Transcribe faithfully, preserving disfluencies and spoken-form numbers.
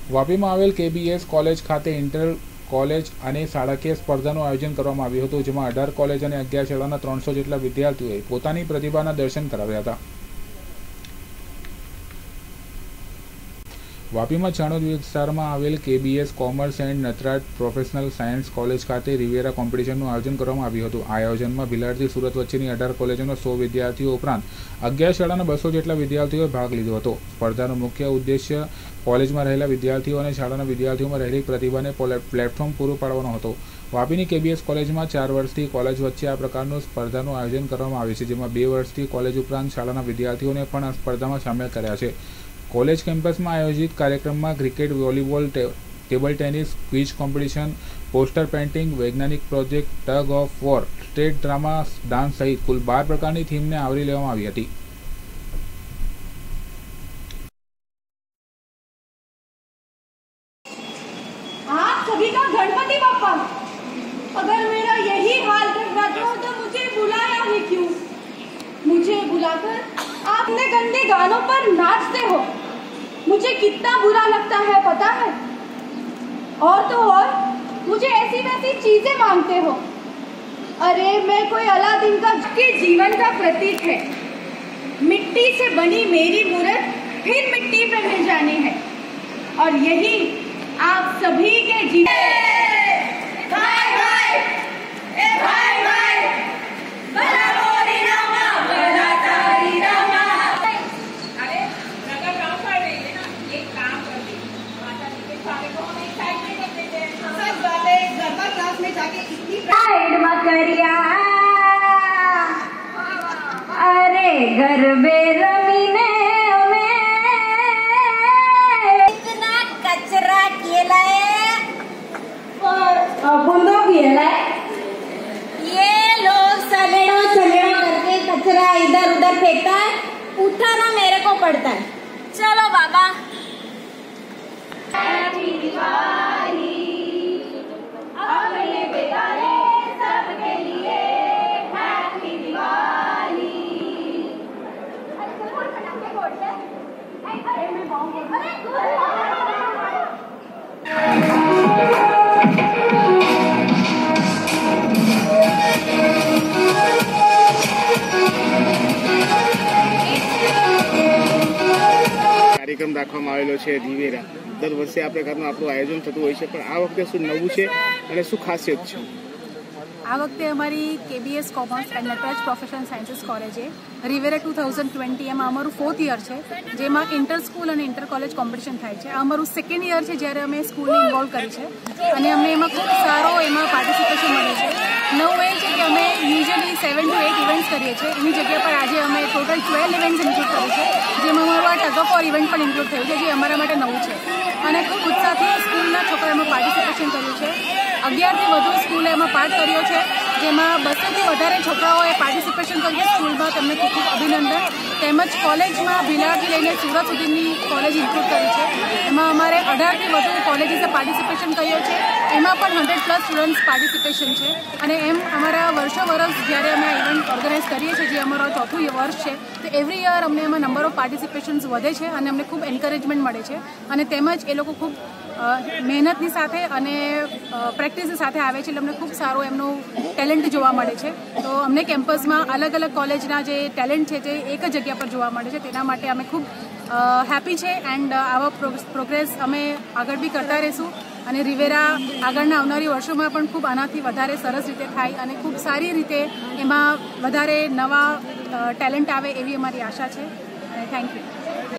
વાપીમાં આવેલ KBS college ખાતે inter college અને શાળાકીય સ્પર્ધાનું આયોજન કરવામાં આવ્યું હતું, જેમાં અઢાર કોલેજ અને અગિયાર શાળાના ત્રણસો જેટલા વિદ્યાર્થીઓએ પોતાની પ્રતિભાના દર્શન કરાવ્યા હતા. વાપીમાં ચાણોદ વિસ્તારમાં આવેલ KBS commerce and Natraj professional science college ખાતે રિવેરા કોમ્પિટિશનનું આયોજન કરવામાં આવ્યું હતું. આ આયોજનમાં ભિલાડથી સુરત વચ્ચેની અઢાર કોલેજોના સો વિદ્યાર્થીઓ ઉપરાંત અગિયાર શાળાના બસો જેટલા વિદ્યાર્થીઓએ ભાગ લીધો હતો. સ્પર્ધાનો મુખ્ય ઉદ્દેશ્ય કોલેજમાં રહેલા વિદ્યાર્થીઓ અને શાળાના વિદ્યાર્થીઓમાં રહેલી પ્રતિભાને પ્લેટફોર્મ પૂરું પાડવાનો હતો. વાપીની કેબીએસ કોલેજમાં ચાર વર્ષથી કોલેજ વચ્ચે આ પ્રકારનું સ્પર્ધાનું આયોજન કરવામાં આવે છે, જેમાં બે વર્ષથી કોલેજ ઉપરાંત શાળાના વિદ્યાર્થીઓને પણ આ સ્પર્ધામાં સામેલ કર્યા છે. કોલેજ કેમ્પસમાં આયોજિત કાર્યક્રમમાં cricket, volleyball, table tennis, quiz competition, poster painting, વૈજ્ઞાનિક project, tug of war, state drama, dance સહિત કુલ બાર પ્રકારની થીમને આવરી લેવામાં આવી હતી. सभी का गणपति बप्पा, अगर मेरा यही हाल कर रहा था तो मुझे बुलाया ही क्यों? मुझे बुलाकर आपने गंदे गानों पर नाचते हो, मुझे कितना बुरा लगता है पता है? और तो और मुझे ऐसी वैसी चीजें मांगते हो. अरे मैं कोई अलादीन का के जीवन का प्रतीक है. मिट्टी से बनी मेरी मूर्त फिर मिट्टी पे मिल जानी है, और यही आप सभी के जीवन. भाई भाई ए भाई भाई बला बोली रामा बला तारी रामा. अरे नगर गांव पड़ रही है ना, एक काम कर दे, माता जी के सारे को हम एक साइड में कर देते हैं. सब बातें गरबा क्लास में जाके इतनी साइड मत करिया. अरे गरबे रमीने बूंदों किया ये लोग सलेड़ा सलेड़ा करके कचरा इधर उधर फेंकता है, उठाना मेरे को पड़ता है. चलो बाबा. हैप्पी दिवाली अपने बेगाने सबके लिए. हैप्पी दिवाली. अरे बोल फटाके फोड़ ले. अरे मैं बॉम्ब अरे કાર્યક્રમ રાખવામાં આવેલો છે રિવેરા. દર વર્ષે આ પ્રકારનું આપણું આયોજન થતું હોય છે, પણ આ વખતે શું નવું છે અને શું ખાસિયત છે? આ વખતે અમારી KBS commerce and Natraj professional sciences કોલેજે રિવેરા ટુ થાઉઝન્ડ ટ્વેન્ટી એમાં અમારું ફોર્થ યર છે, જેમાં ઇન્ટર સ્કૂલ અને ઇન્ટર કોલેજ કોમ્પિટિશન થાય છે. આ અમારું સેકન્ડ યર છે જ્યારે અમે સ્કૂલને ઇન્વોલ્વ કરી છે, અને અમને એમાં ખૂબ સારો એમાં પાર્ટિસિપેશન મળે છે. નવું એ છે કે અમે usually seven to eight events કરીએ છીએ, એની જગ્યા પર આજે અમે ટોટલ ટ્વેલ્વ ઇવેન્ટ્સ ઇન્ક્લુડ કરી છે, જેમાં અમારું આ ટગ ઓફ વોર ઇવેન્ટ પણ ઇન્ક્લુડ થયું છે, જે અમારા માટે નવું છે. અને ખૂબ ઉત્સાહથી સ્કૂલના છોકરાઓમાં પાર્ટિસિપેશન કર્યું છે. અગિયારથી વધુ સ્કૂલે એમાં પાર્ટ કર્યો છે, જેમાં બસોથી વધારે છોકરાઓએ પાર્ટિસિપેશન કર્યું છે સ્કૂલમાં. તેમને ખૂબ ખૂબ અભિનંદન. તેમજ કોલેજમાં ભિલાડથી લઈને સુરત સુધીની કોલેજ ઇન્ક્લુડ કરી છે, એમાં અમારે અઢારથી વધુ કોલેજીસે પાર્ટિસિપેશન કર્યો છે, એમાં પણ હંડ્રેડ પ્લસ સ્ટુડન્ટ્સ પાર્ટિસિપેશન છે. અને એમ અમારા વર્ષો વર્ષ જ્યારે અમે આ ઇવેન્ટ ઓર્ગેનાઇઝ કરીએ છીએ, જે અમારો ચોથું વર્ષ છે, તો એવરી યર અમને એમાં નંબર ઓફ પાર્ટિસિપેશન્સ વધે છે, અને અમને ખૂબ એન્કરેજમેન્ટ મળે છે. અને તેમજ એ લોકો ખૂબ મહેનતની સાથે અને પ્રેક્ટિસની સાથે આવે છે, એટલે અમને ખૂબ સારું એમનું ટેલેન્ટ જોવા મળે છે. તો અમને કેમ્પસમાં અલગ અલગ કોલેજના જે ટેલેન્ટ છે તે એક જ જગ્યા પર જોવા મળે છે, તેના માટે અમે ખૂબ હેપી છે. એન્ડ આવા પ્રોગ્રેસ અમે આગળ બી કરતા રહીશું, અને રિવેરા આગળના આવનારી વર્ષોમાં પણ ખૂબ આનાથી વધારે સરસ રીતે થાય અને ખૂબ સારી રીતે એમાં વધારે નવા ટેલેન્ટ આવે એવી અમારી આશા છે. Thank you.